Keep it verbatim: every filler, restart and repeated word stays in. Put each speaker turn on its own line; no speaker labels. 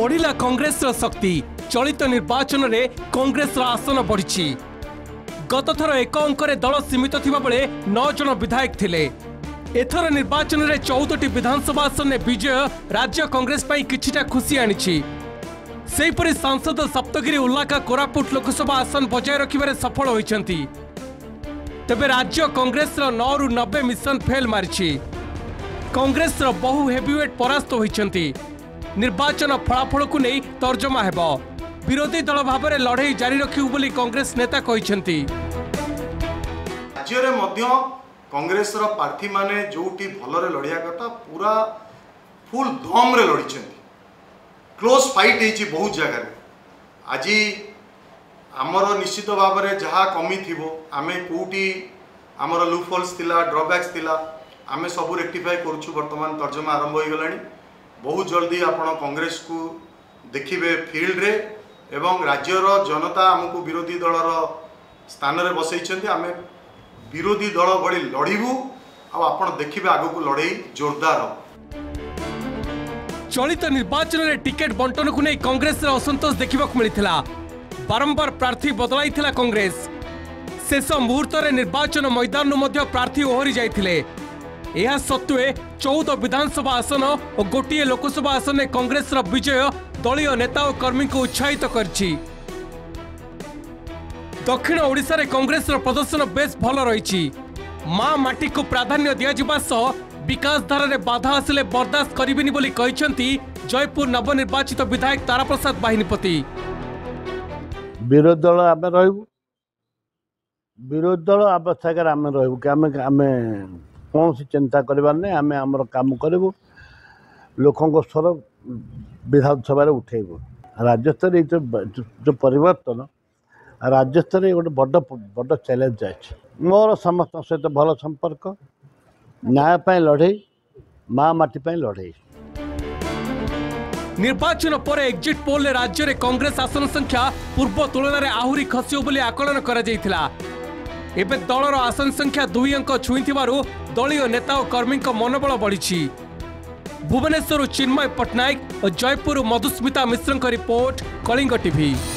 बढ़िला कांग्रेस शक्ति चलित निर्वाचन में कांग्रेस आसन बढ़ी। गत थर एक अंकरे दल सीमित थिबा बेले नौ जन विधायक थिले। एथर निर्वाचन में चौदह टी विधानसभा आसन में विजय राज्य कांग्रेस पाई किछिटा खुशी आनिछि। सेहीपरि सांसद सप्तगिरी उल्लाका कोरापुट लोकसभा आसन बजाय रखिबारे सफल होइछंती। तेबे राज्य कांग्रेस नौ रु नब्बे मिशन फेल मारिछि। कांग्रेस बहु हेवीवेट परास्त होइछंती। निर्वाचन फलाफल को नहीं तर्जमा हेबो। विरोधी दल भाव में लड़ाई जारी रखिबु बोली कांग्रेस नेता कहिछंती।
राज्य रे मध्य कांग्रेस रो प्रार्थी माने जोटी भलरे लड़िया कथा पूरा फुल धम रे लड़िछंती। क्लोज फाइट हेची बहुत जगह रे। आज आमर निश्चित भाव में जहाँ कमी थिबो आमे कोटी आमर लूफॉल्स थिला ड्रॉबैक्स थिला आमे सब रेक्टिफाई करूछु। वर्तमान तर्जमा आरंभ हो गलानी। बहुत जल्दी आपण कांग्रेस को देखिबे फील्ड रे एवं राज्यर जनता हमको विरोधी दलर स्थान रे बसैछंती। आमे विरोधी दल भली लड़िबू आपण देखिबे आगो को लड़ाई जोरदार हो।
चलित निर्वाचन में टिकेट बंटन को नहीं कांग्रेस असंतोष देखा मिलता। बारंबार प्रार्थी बदलाइथिला कांग्रेस। शेष मुहूर्त में निर्वाचन मैदान प्रार्थी ओहरी जाइथिले। यह सत्वे चौदह विधानसभा आसन और गोटे लोकसभा आसन में कांग्रेस विजय दलीय नेता और कर्मी को उत्साहित करछि। दक्षिण ओडिशा रे कांग्रेस प्रदर्शन बेस भल रही। मां माटी को प्राधान्य दिया सह विकास धारा रे बाधा आसिले बर्दाश्त करिबिनी बोली कहिसंती जयपुर नवनिर्वाचित विधायक तारा प्रसाद बाहिनीपति।
विरोधी दल आमे रहबु। विरोधी दल अवस्था आमे रहबु कि आमे आमे कौन सी चिंता करबार नहीं। आमे हमर काम करबु। लोकों को स्वर विधानसभा रे उठेबु। राज्य स्तर जो जो परिवर्तन राज्य स्तर गोटे बड़ बड़ चैलेंज जाए। मोर समस्त सहित भल संपर्क न्याय पाई लड़ाई माँ माटी पाई लड़ाई।
निर्वाचन पर एग्जिट पोल में राज्य में कांग्रेस आसन संख्या पूर्व तुलन में आहरी खसियो बोली आकलन करा जायथिला। एबे दलर आसन संख्या दुई अंक छुईथिबारु दलीय नेता और कर्मी मनोबल बढ़ी। भुवनेश्वर चिन्मय पट्टनायक और जयपुर मधुस्मिता मिश्र रिपोर्ट कलिंग टीवी।